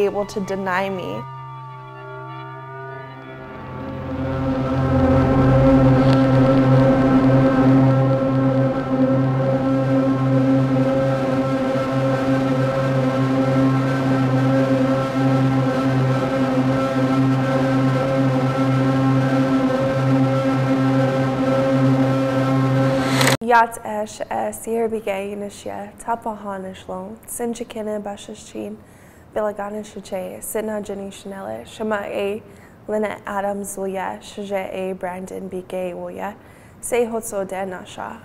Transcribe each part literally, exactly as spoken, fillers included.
able to deny me. Yat esh e Siera Begaye nishya tapahanish long sinchikina bashashin bilaganish che sitna jenny chanel shama a Lynette Adams woya shaje a Brandon Begaye woya say hotso de nasha.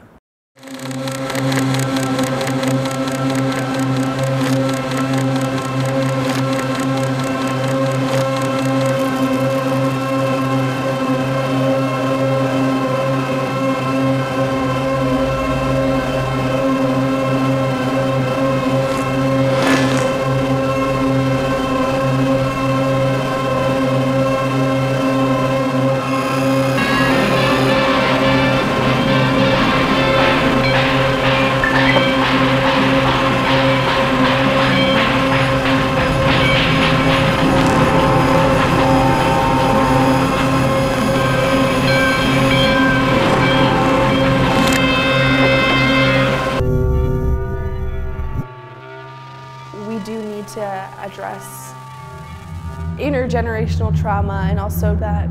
Address intergenerational trauma, and also that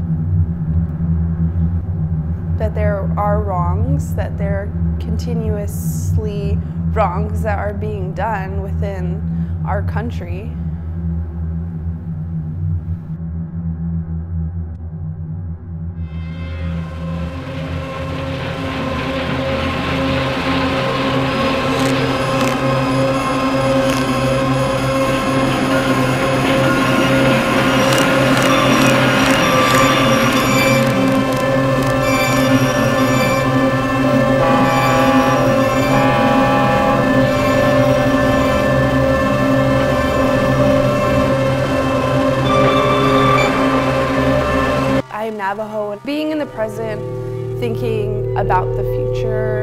that there are wrongs, that there are continuously wrongs that are being done within our country. Navajo, being in the present, thinking about the future.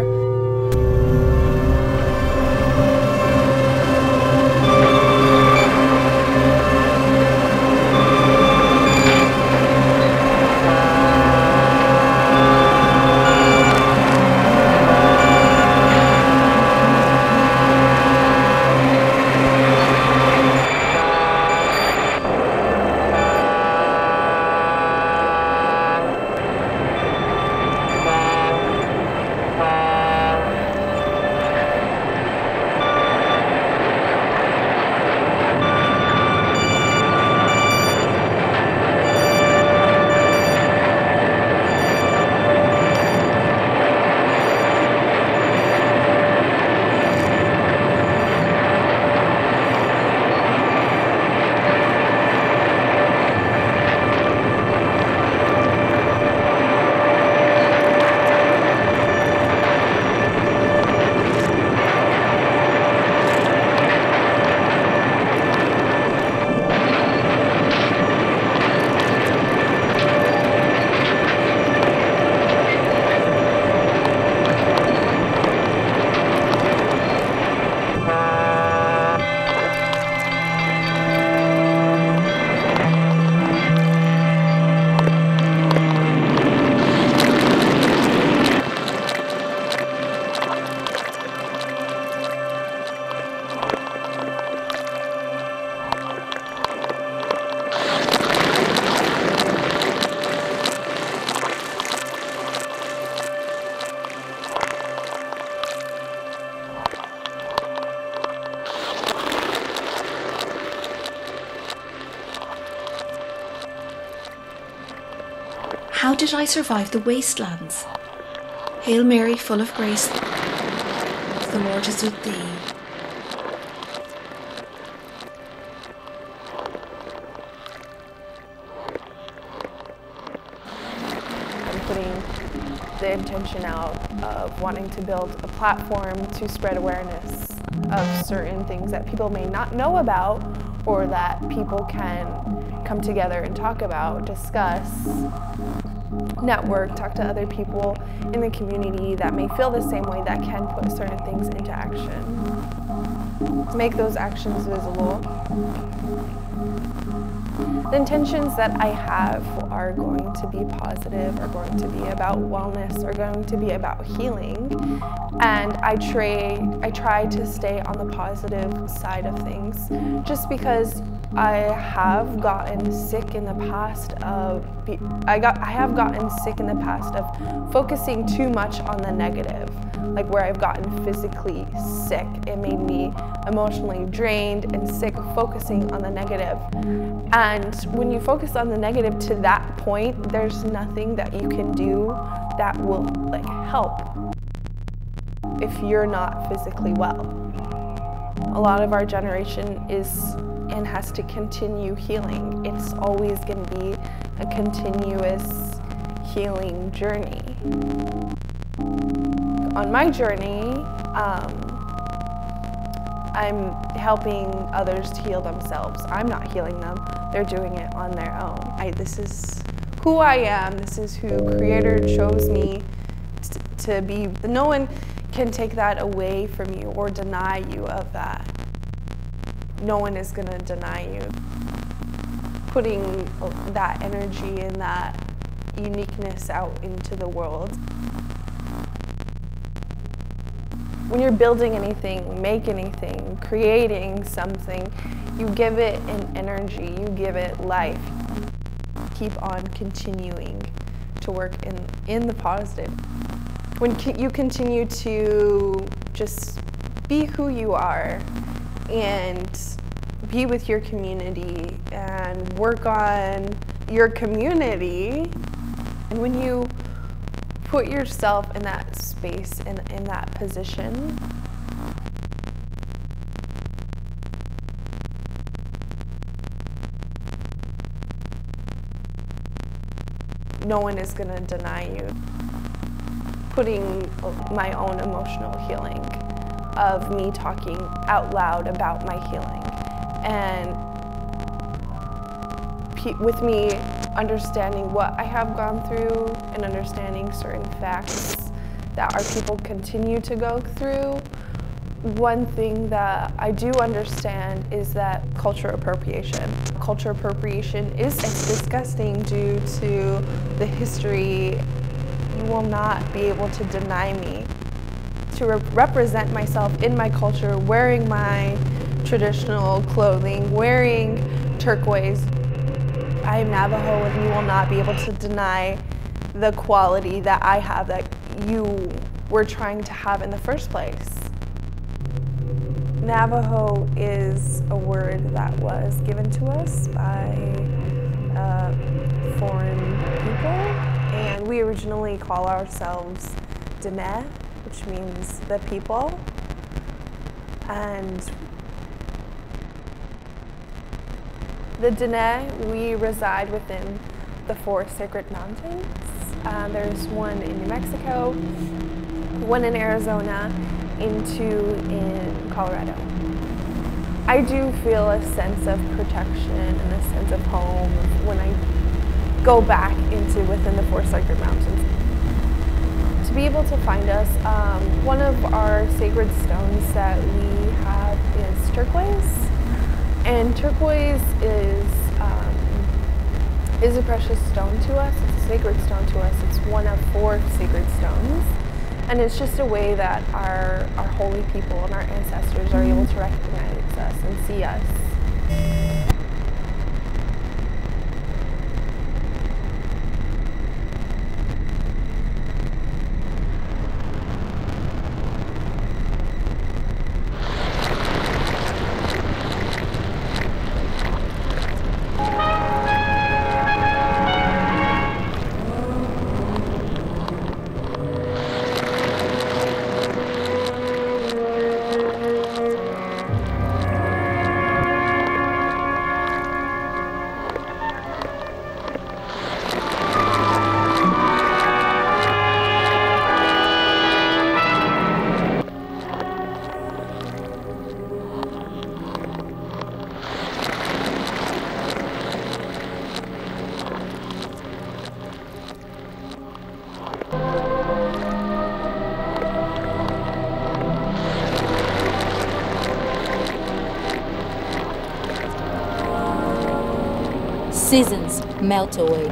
How did I survive the wastelands? Hail Mary, full of grace, the Lord is with thee. I'm putting the intention out of wanting to build a platform to spread awareness of certain things that people may not know about, or that people can come together and talk about, discuss, network, talk to other people in the community that may feel the same way, that can put certain things into action. make those actions visible. The intentions that I have are going to be positive, are going to be about wellness, are going to be about healing. And I try, I try to stay on the positive side of things, just because I have gotten sick in the past of, I got, I have gotten sick in the past of focusing too much on the negative, like where I've gotten physically sick. It made me emotionally drained and sick of focusing on the negative. And when you focus on the negative to that point, there's nothing that you can do that will like help if you're not physically well. A lot of our generation is and has to continue healing. It's always going to be a continuous healing journey. On my journey, um, I'm helping others to heal themselves. I'm not healing them. They're doing it on their own. I, this is who I am. This is who Creator chose me t to be. No one can take that away from you or deny you of that. No one is going to deny you. Putting that energy and that uniqueness out into the world. When you're building anything, make anything, creating something, you give it an energy, you give it life. Keep on continuing to work in, in the positive. When you continue to just be who you are and be with your community and work on your community, and when you put yourself in that space, in, in that position, no one is going to deny you. Putting my own emotional healing of me talking out loud about my healing, and with me understanding what I have gone through and understanding certain facts that our people continue to go through. One thing that I do understand is that culture appropriation. Culture appropriation is disgusting due to the history. You will not be able to deny me. To re represent myself in my culture, wearing my traditional clothing, wearing turquoise. I am Navajo, and you will not be able to deny the quality that I have that you were trying to have in the first place. Navajo is a word that was given to us by uh, foreign people, and we originally call ourselves Dene, which means the people. And the Dene, we reside within the four sacred mountains. Uh, there's one in New Mexico, one in Arizona, and two in Colorado. I do feel a sense of protection and a sense of home when I go back into within the four sacred mountains. To be able to find us, um, one of our sacred stones that we have is turquoise. And turquoise is um, is a precious stone to us. It's a sacred stone to us. It's one of four sacred stones. And it's just a way that our, our holy people and our ancestors are able to recognize us and see us. seasons melt away.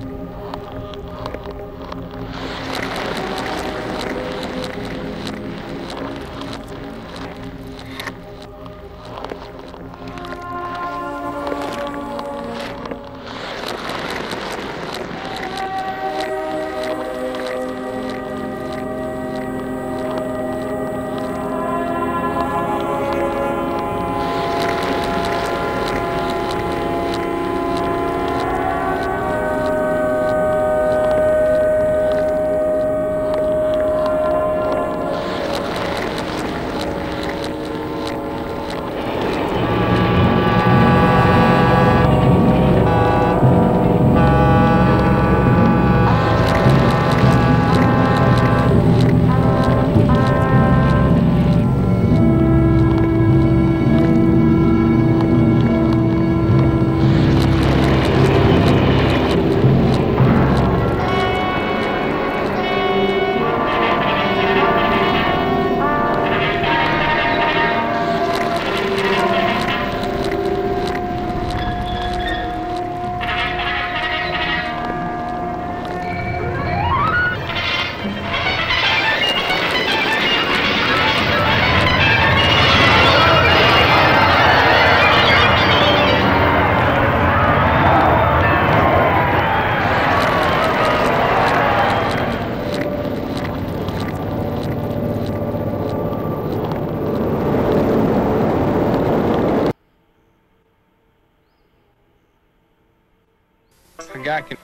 A guy can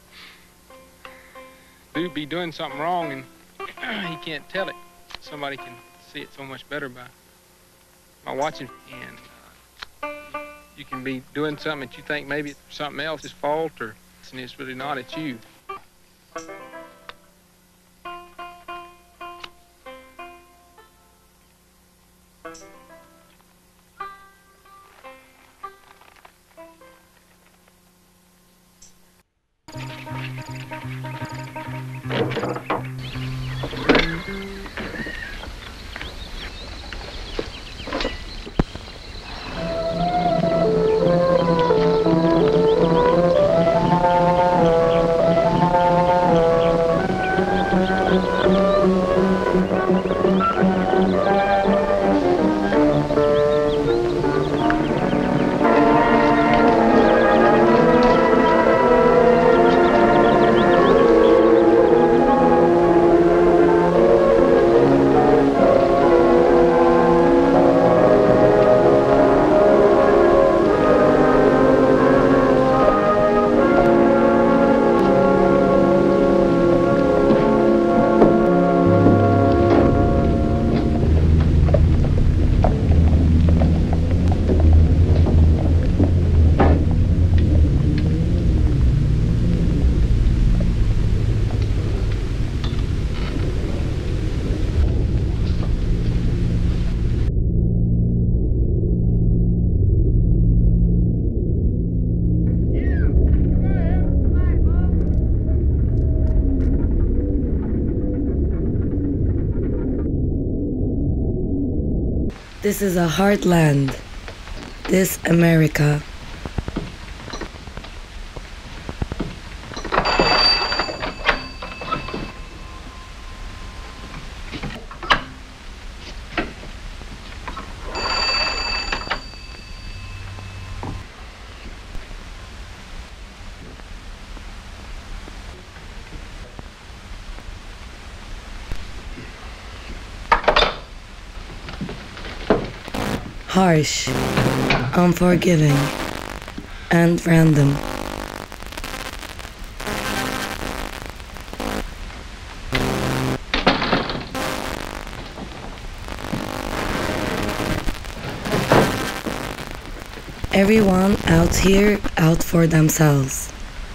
do be doing something wrong and he can't tell it. Somebody can see it so much better by by watching. And uh, you can be doing something that you think maybe it's something else's fault, or and it's really not. It's you. This is a hard land. This America. Harsh, unforgiving, and random. Everyone out here out for themselves.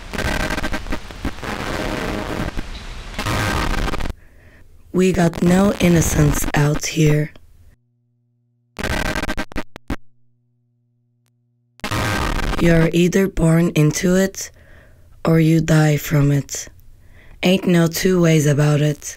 We got no innocence out here. You're either born into it, or you die from it. Ain't no two ways about it.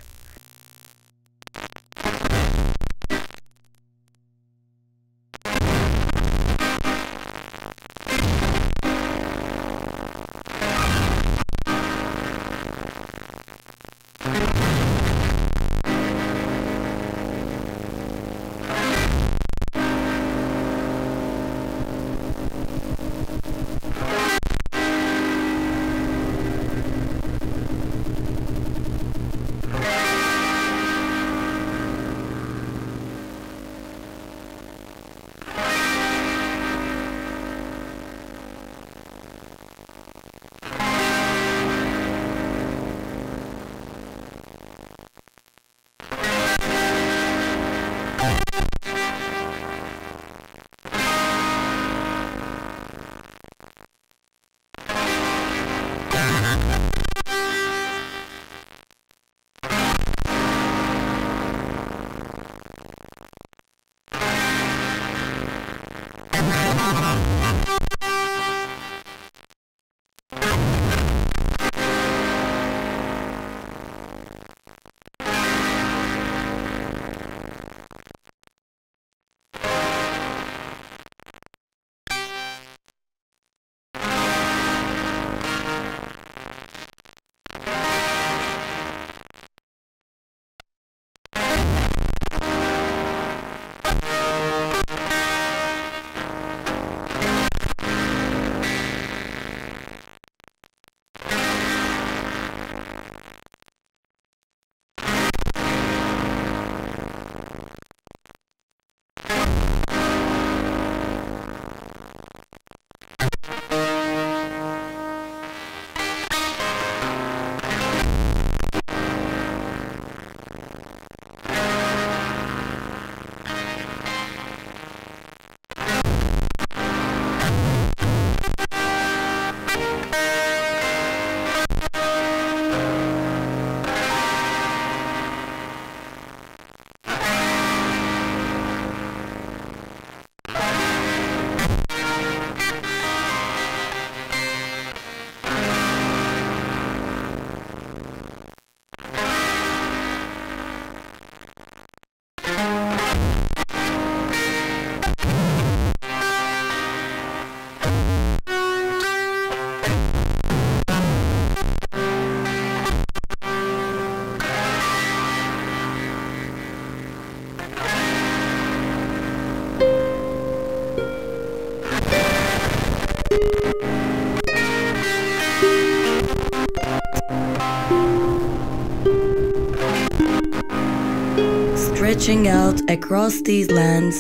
stretching out across these lands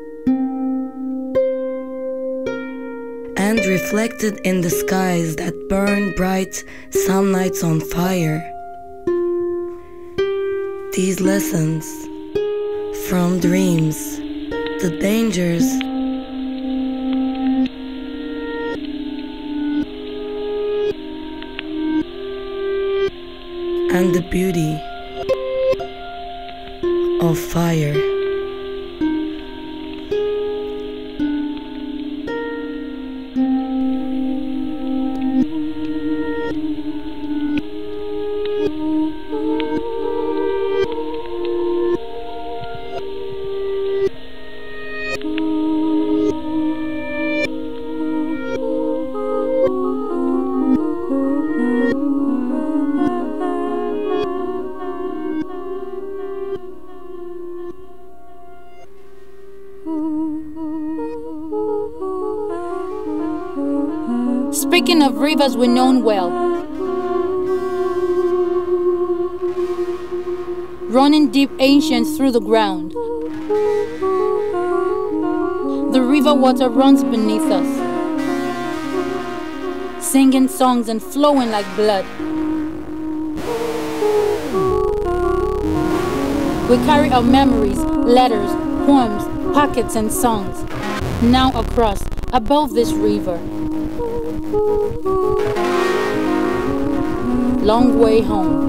and reflected in the skies that burn bright some nights on fire. These lessons from dreams, the dangers and the beauty of fire. Speaking of rivers we know well, running deep ancient through the ground, the river water runs beneath us, singing songs and flowing like blood. We carry our memories, letters, poems, pockets and songs, now across, above this river. Long way home.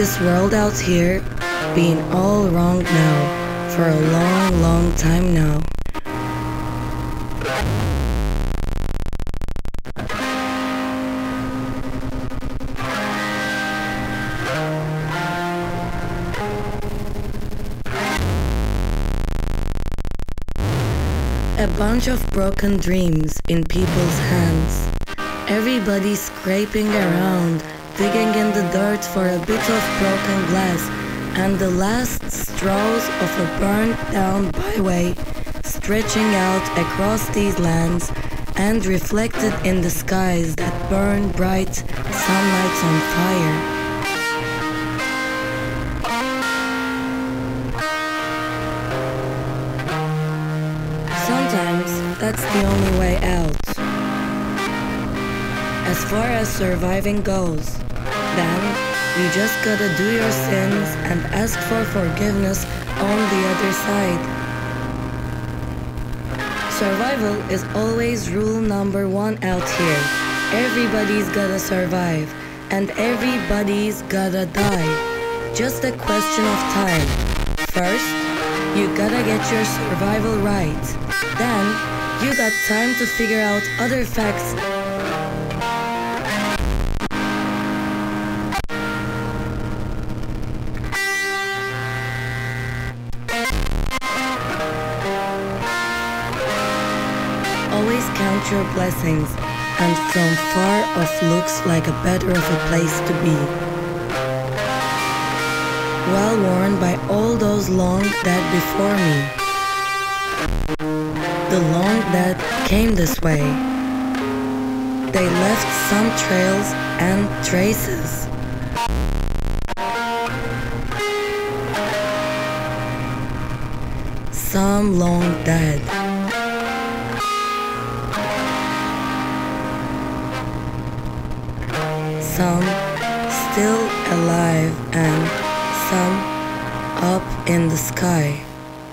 this world out here being all wrong now for a long, long time now. A bunch of broken dreams in people's hands. Everybody scraping around, digging in the dirt for a bit of broken glass, and the last straws of a burnt down byway stretching out across these lands and reflected in the skies that burn bright sunlights on fire. Sometimes that's the only way out. As far as surviving goes, then you just gotta do your sins and ask for forgiveness on the other side. Survival is always rule number one out here. Everybody's gotta survive, and everybody's gotta die. Just a question of time. First, you gotta get your survival right. Then, you got time to figure out other facts. Always count your blessings, and from far off looks like a better of a place to be. Well worn by all those long dead before me. The long dead came this way. They left some trails and traces. Some long dead. Some still alive and some up in the sky.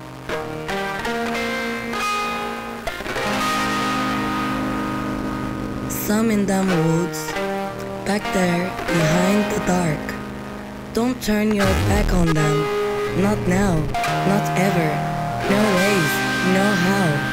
Some in them woods, back there behind the dark. Don't turn your back on them. Not now, not ever. No ways, no how.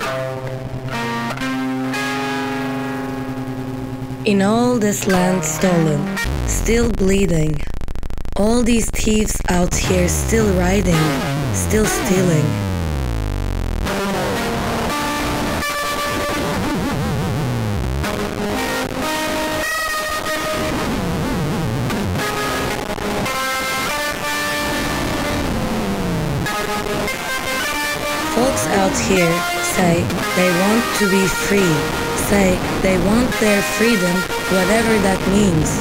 In all this land stolen, still bleeding, all these thieves out here still riding, still stealing. Folks out here say they want to be free, say they want their freedom, whatever that means.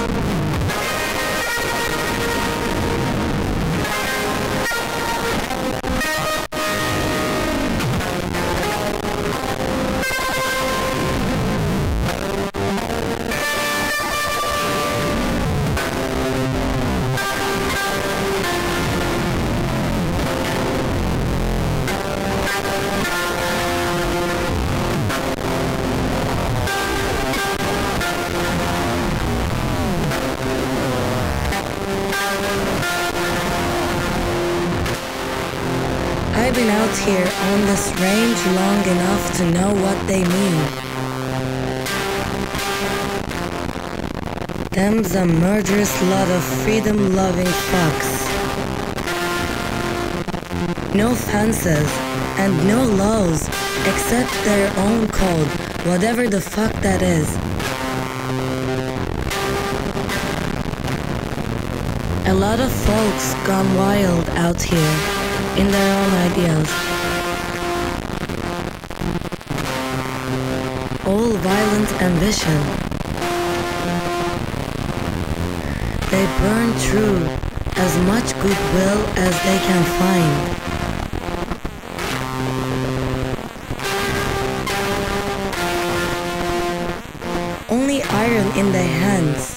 I've been out here on this range long enough to know what they mean. Them's a murderous lot of freedom-loving fucks. No fences and no laws except their own code, whatever the fuck that is. A lot of folks gone wild out here in their own ideas. All violent ambition. They burn through as much goodwill as they can find. Only iron in their hands.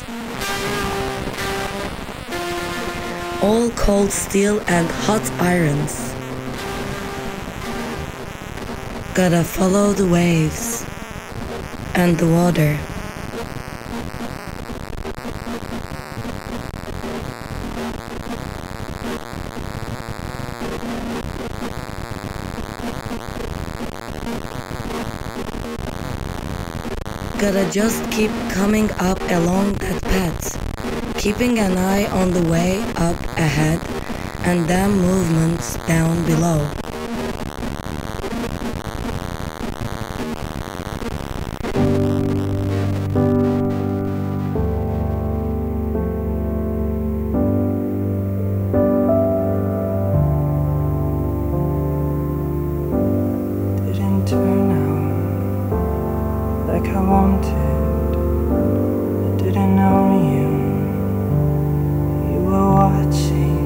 All cold steel and hot irons. Gotta follow the waves and the water. Gotta just keep coming up along that path, keeping an eye on the way up ahead and damn movements down below. Didn't turn out like I wanted. I didn't know you. Watching.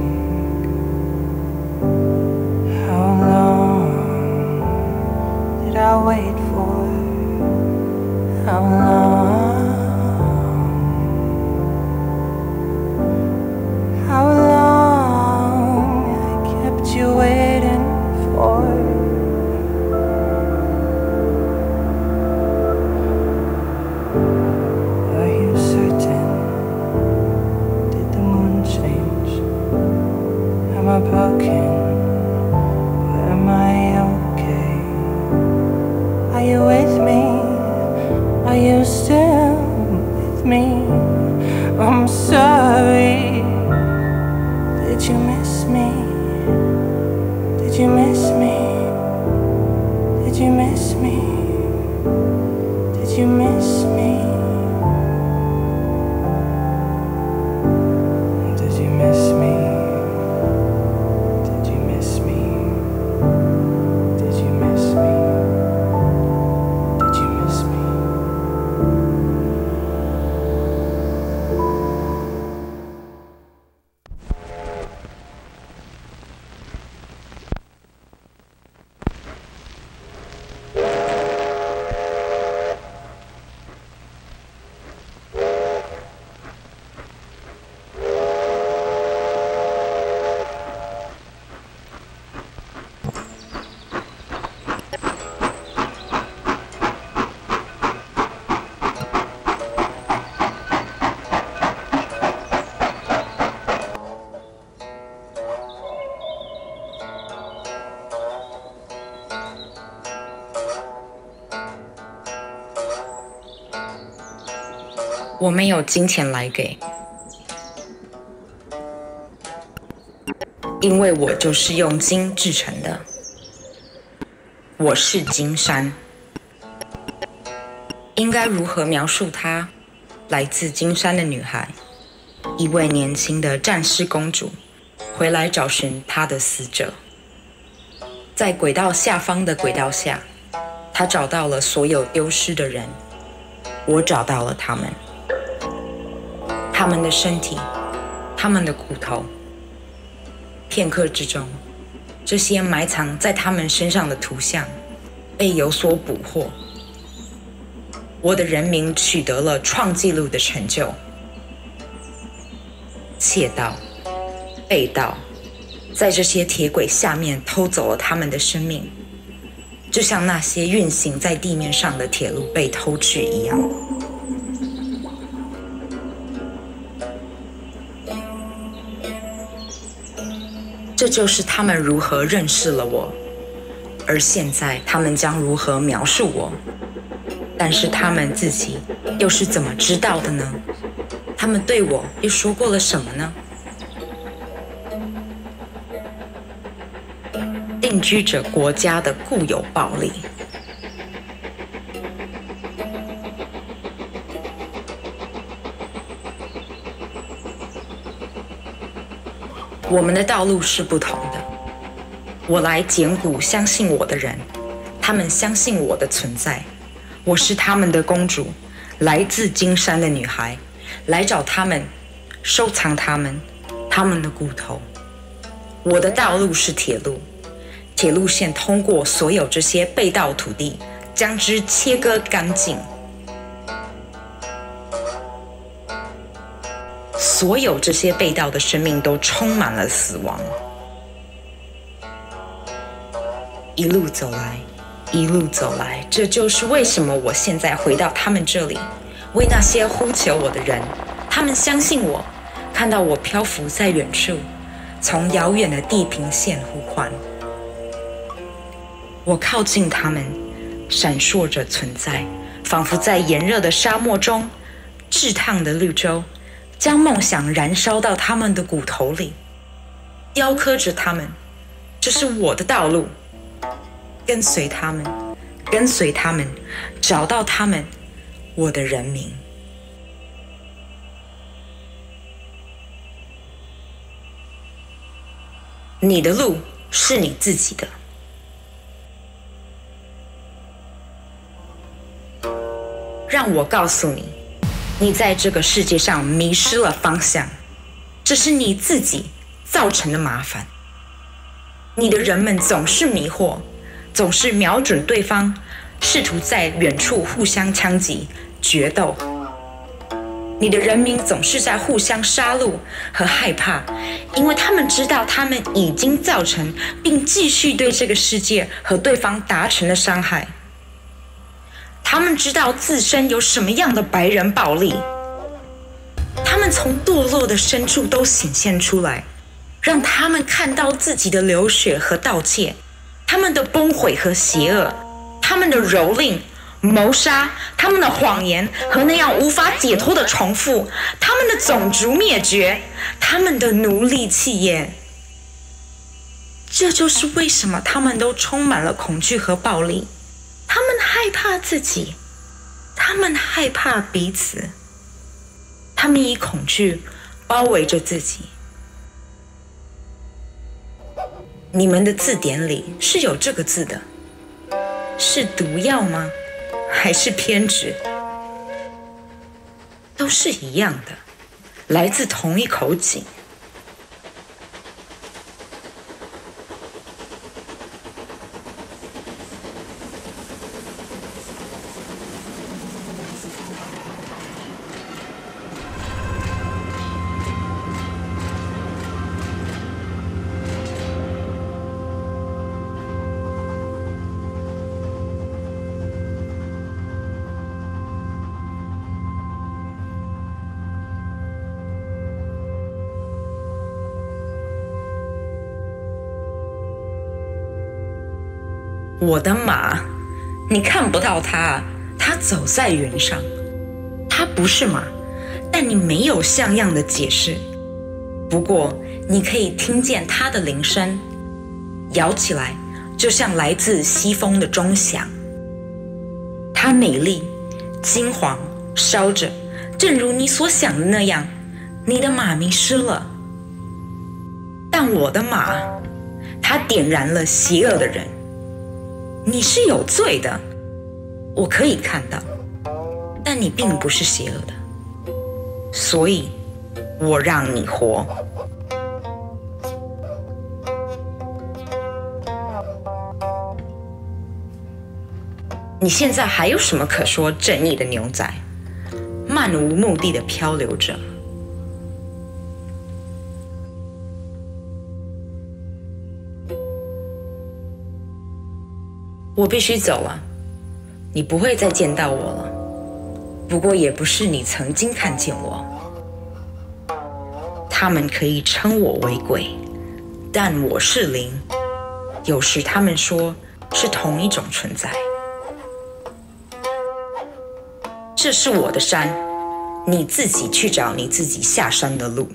How long did I wait for? How long? How long I kept you waiting for? Are you certain? Am I broken? Or am I okay? Are you with me? Are you still with me? I'm sorry. Did you miss me? Did you miss me? Did you miss me? Did you miss me? Did you miss me? 我没有金钱来给，因为我就是用金制成的。我是金山。应该如何描述她？来自金山的女孩，一位年轻的战士公主，回来找寻她的死者。在轨道下方的轨道下，她找到了所有丢失的人。我找到了他们，他们的身体，他们的骨头。片刻之中，这些埋藏在他们身上的图像被有所捕获。我的人民取得了创纪录的成就。窃盗、被盗，在这些铁轨下面偷走了他们的生命，就像那些运行在地面上的铁路被偷去一样。这就是他们如何认识了我，而现在他们将如何描述我。但是他们自己又是怎么知道的呢？他们对我又说过了什么呢？定居着国家的固有暴力。我们的道路是不同的。我来捡骨相信我的人，他们相信我的存在。我是他们的公主，来自金山的女孩，来找他们，收藏他们，他们的骨头。我的道路是铁路，铁路线通过所有这些被盗土地，将之切割干净。所有这些被盗的生命都充满了死亡。一路走来，一路走来，这就是为什么我现在回到他们这里，为那些呼求我的人。他们相信我，看到我漂浮在远处，从遥远的地平线呼唤。我靠近他们，闪烁着存在，仿佛在炎热的沙漠中，炙烫的绿洲将梦想燃烧到他们的骨头里，雕刻着他们。这是我的道路，跟随他们，跟随他们，找到他们，我的人民。你的路是你自己的。让我告诉你，你在这个世界上迷失了方向，这是你自己造成的麻烦。你的人们总是迷惑，总是瞄准对方，试图在远处互相枪击、决斗。你的人民总是在互相杀戮和害怕，因为他们知道他们已经造成并继续对这个世界和对方达成了伤害。他们知道自身有什么样的白人暴力，他们从堕落的深处都显现出来，让他们看到自己的流血和盗窃，他们的崩毁和邪恶，他们的蹂躏、谋杀，他们的谎言和那样无法解脱的重复，他们的种族灭绝，他们的奴隶企业。这就是为什么他们都充满了恐惧和暴力。他们害怕自己，他们害怕彼此，他们以恐惧包围着自己。你们的字典里是有这个字的，是毒药吗？还是偏执？都是一样的，来自同一口井。我的马，你看不到它，它走在云上。它不是马， 但你没有像样的解释。不过你可以听见它的铃声，摇起来就像来自西风的钟响。它美丽、金黄、烧着，正如你所想的那样。你的马迷失了，但我的马，它点燃了邪恶的人。你是有罪的，我可以看到，但你并不是邪恶的，所以我让你活。你现在还有什么可说正义的牛仔，漫无目的的漂流着？我必须走了，你不会再见到我了。不过也不是你曾经看见我。他们可以称我为鬼，但我是灵。有时他们说是同一种存在。这是我的山，你自己去找你自己下山的路。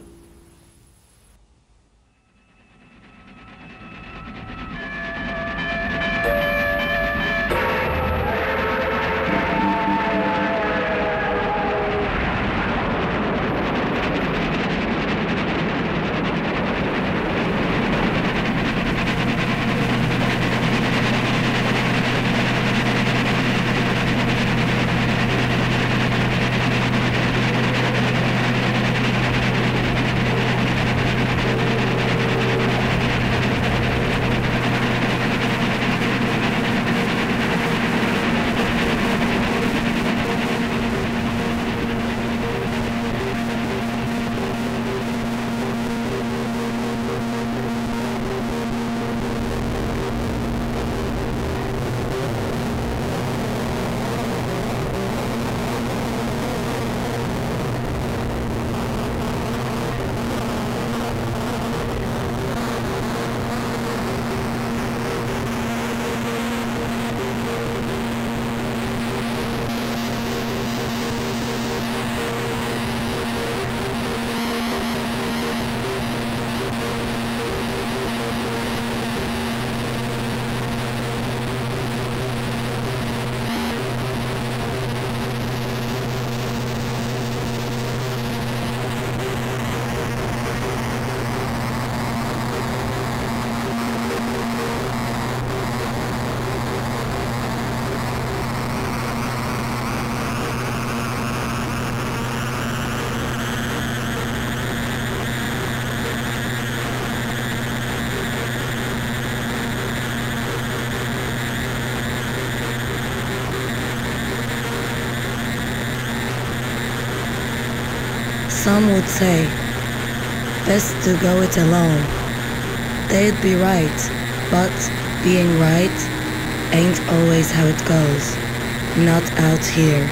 Some would say, best to go it alone. They'd be right, but being right ain't always how it goes. Not out here.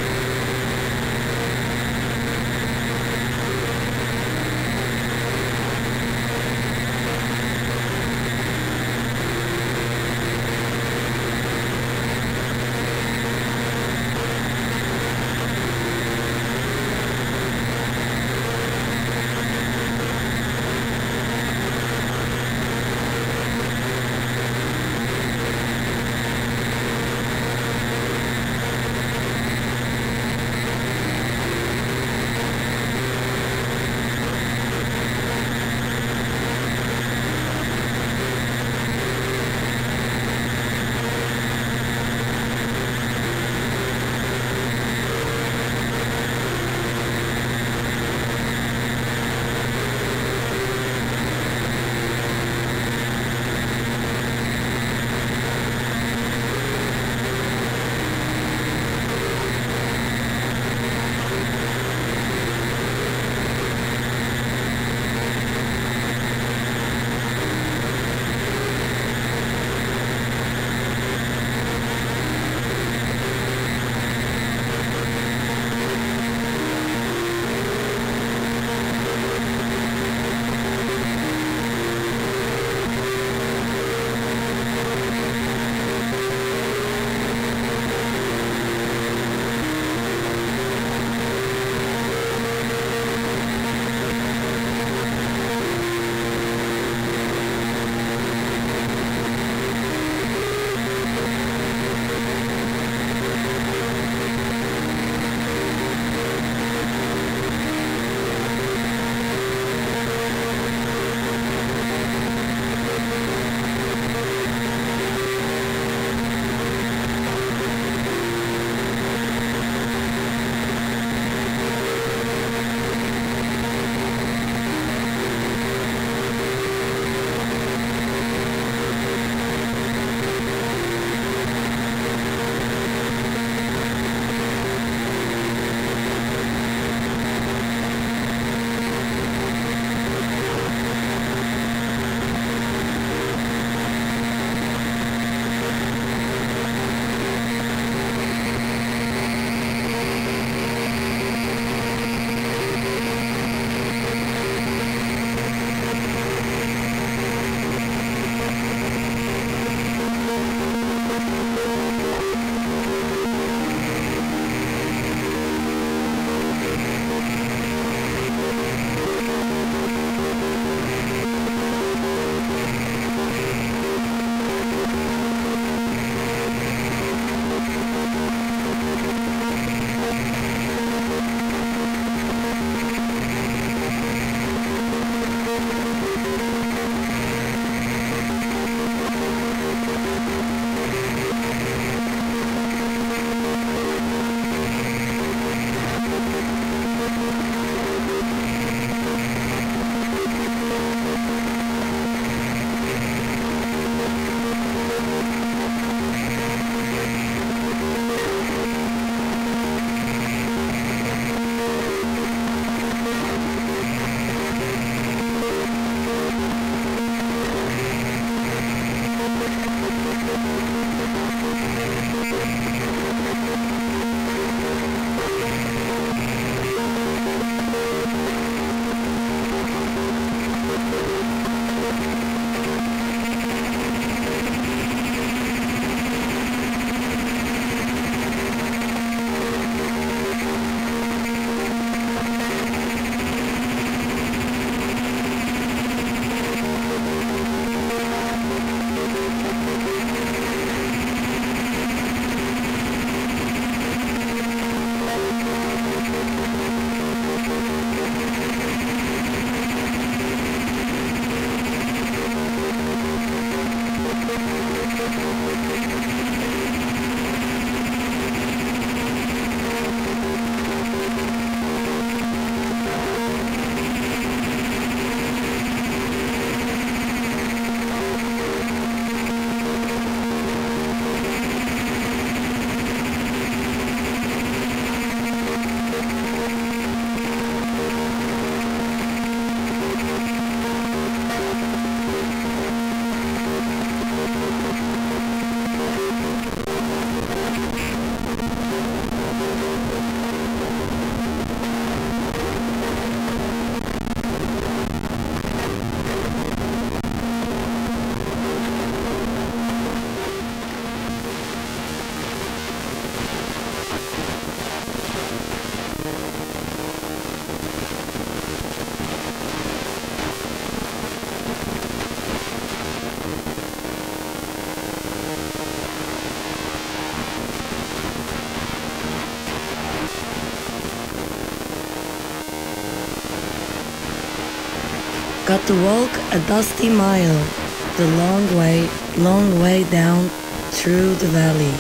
Got to walk a dusty mile, the long way, long way down through the valley.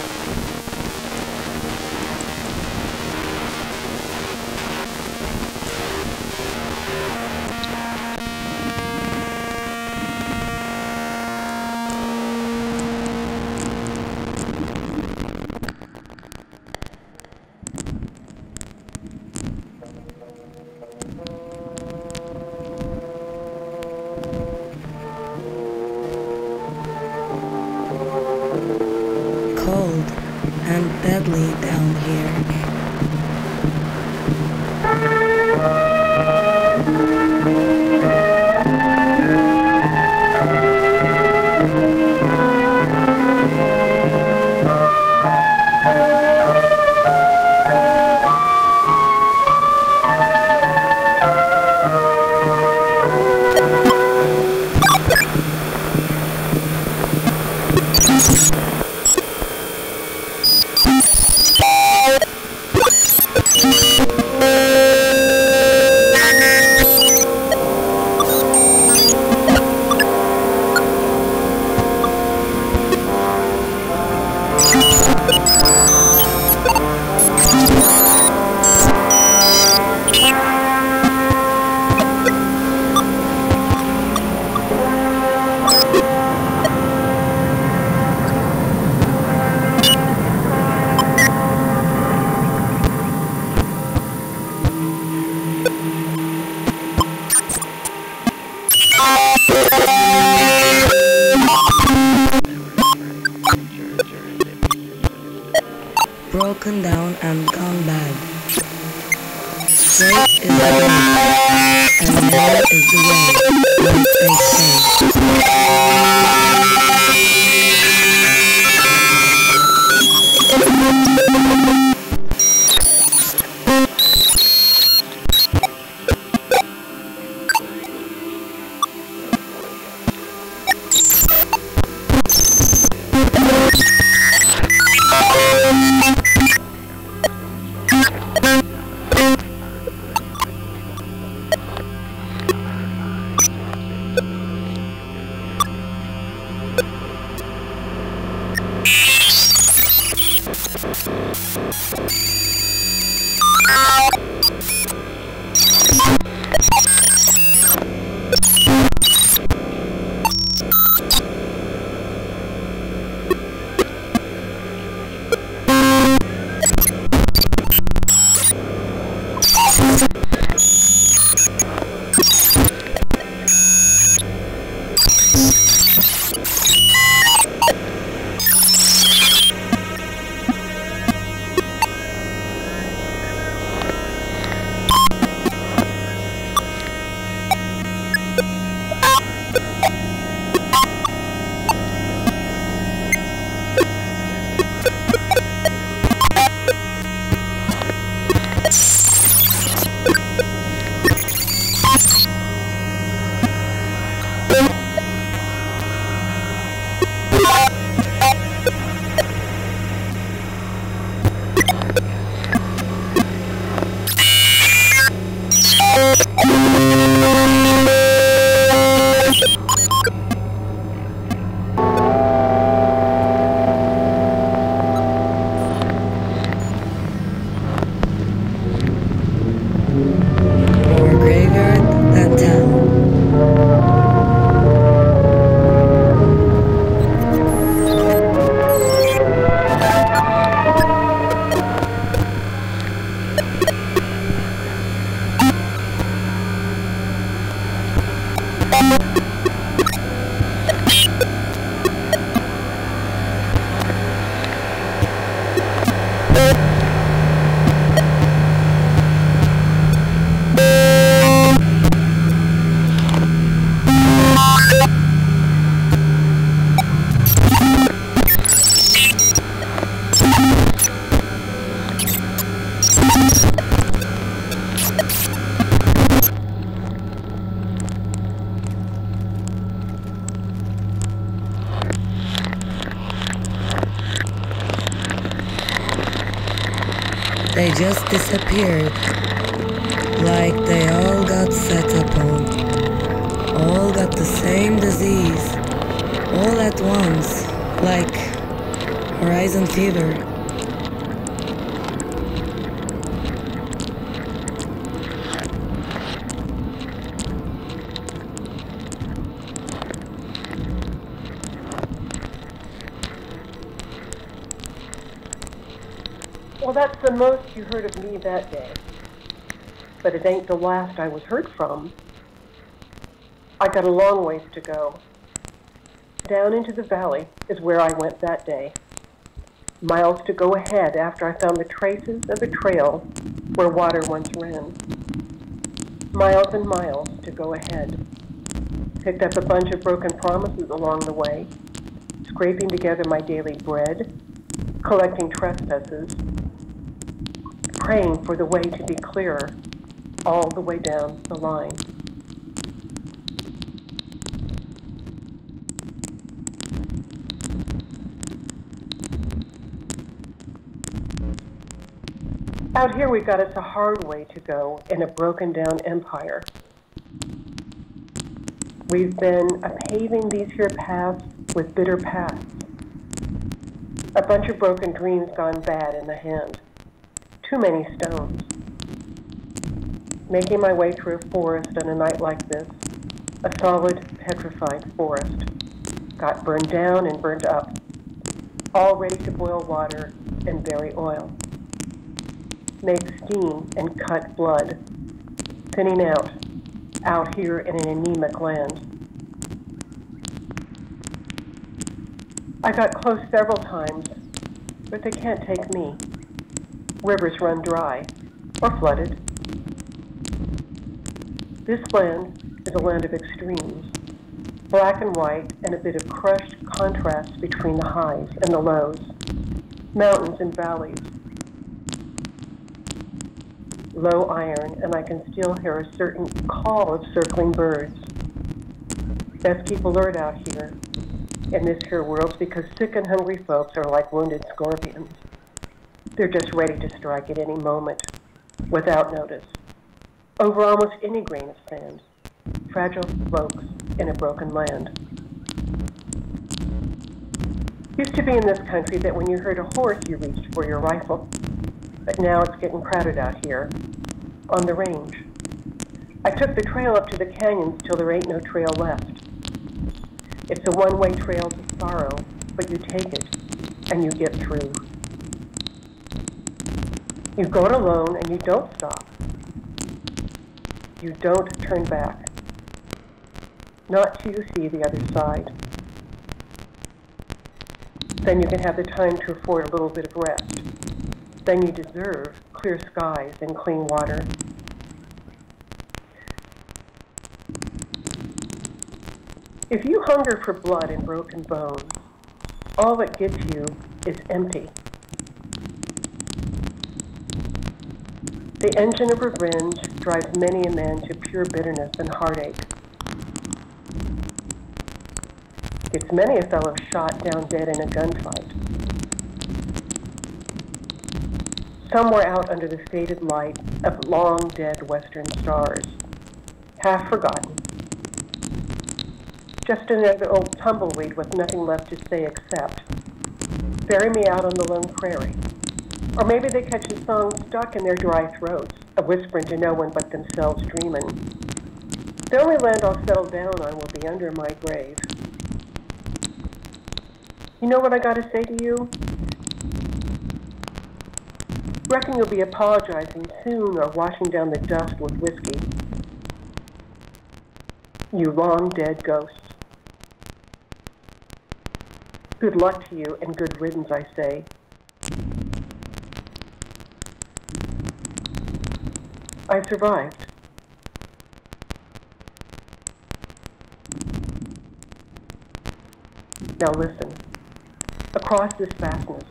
Cold and deadly down here. Broken down and gone bad. Straight is the way, and narrow is the way, like they say. They just disappeared, like they all got set upon. all got the same disease, all at once, like horizon fever. Well, that's the most you heard of me that day. But it ain't the last I was heard from. I got a long ways to go. Down into the valley is where I went that day. Miles to go ahead after I found the traces of a trail where water once ran. Miles and miles to go ahead. Picked up a bunch of broken promises along the way, scraping together my daily bread, collecting trespasses, praying for the way to be clearer all the way down the line. Out here we got us a hard way to go in a broken down empire. We've been paving these here paths with bitter paths. A bunch of broken dreams gone bad in the hand. Too many stones. Making my way through a forest on a night like this, a solid, petrified forest. Got burned down and burned up, all ready to boil water and bury oil. Make steam and cut blood, thinning out, out here in an anemic land. I got close several times, but they can't take me. Rivers run dry, or flooded. This land is a land of extremes, black and white and a bit of crushed contrast between the highs and the lows, mountains and valleys. Low iron, and I can still hear a certain call of circling birds. Best keep alert out here in this here world, because sick and hungry folks are like wounded scorpions. They're just ready to strike at any moment, without notice, over almost any grain of sand. Fragile folks in a broken land. Used to be in this country that when you heard a horse, you reached for your rifle. But now it's getting crowded out here, on the range. I took the trail up to the canyons till there ain't no trail left. It's a one-way trail to sorrow, but you take it, and you get through. You go it alone, and you don't stop. You don't turn back. Not till you see the other side. Then you can have the time to afford a little bit of rest. Then you deserve clear skies and clean water. If you hunger for blood and broken bones, all that gets you is empty. The engine of revenge drives many a man to pure bitterness and heartache. Gets many a fellow shot down dead in a gunfight. Somewhere out under the faded light of long dead western stars, half forgotten. Just another old tumbleweed with nothing left to say except, bury me out on the lone prairie. Or maybe they catch a song stuck in their dry throats, a whispering to no one but themselves dreaming. The only land I'll settle down on will be under my grave. You know what I gotta say to you? Reckon you'll be apologizing soon or washing down the dust with whiskey. You long dead ghosts. Good luck to you and good riddance, I say. I survived. Now listen, across this vastness,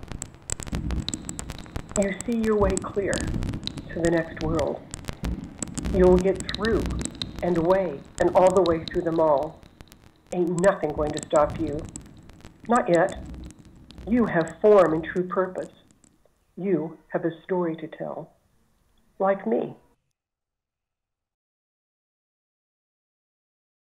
you see your way clear to the next world. You'll get through and away and all the way through them all. Ain't nothing going to stop you. Not yet. You have form and true purpose. You have a story to tell, like me.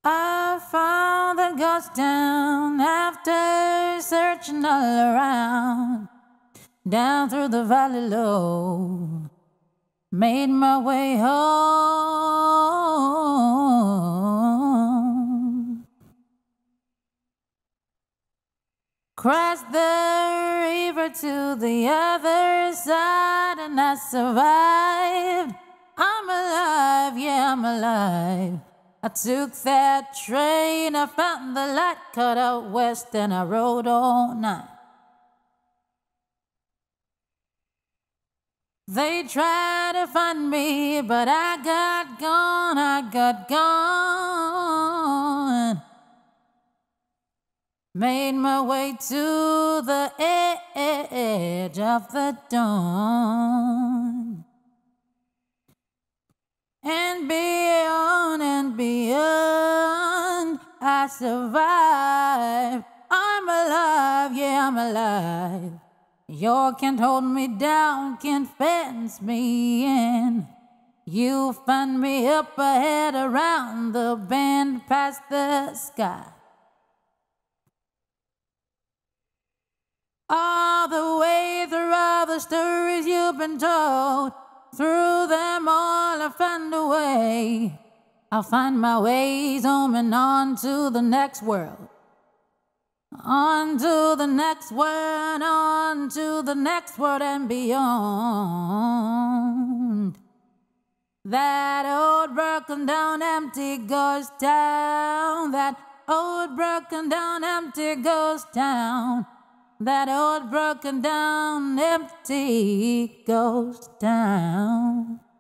I found the ghost town after searching all around, down through the valley low, made my way home. Crossed the river to the other side and I survived. I'm alive, yeah, I'm alive. I took that train, I found the light cut out west and I rode all night. They tried to find me, but I got gone, I got gone. Made my way to the edge of the dawn. And beyond and beyond, I survived. I'm alive, yeah, I'm alive. You can't hold me down, can't fence me in. You find me up ahead, around the bend, past the sky. All the way through all the stories you've been told, through them all I find a way. I'll find my ways home and on to the next world. On to the next world, on to the next world and beyond. That old broken down empty ghost town, that old broken down empty ghost town, that old broken down empty ghost town.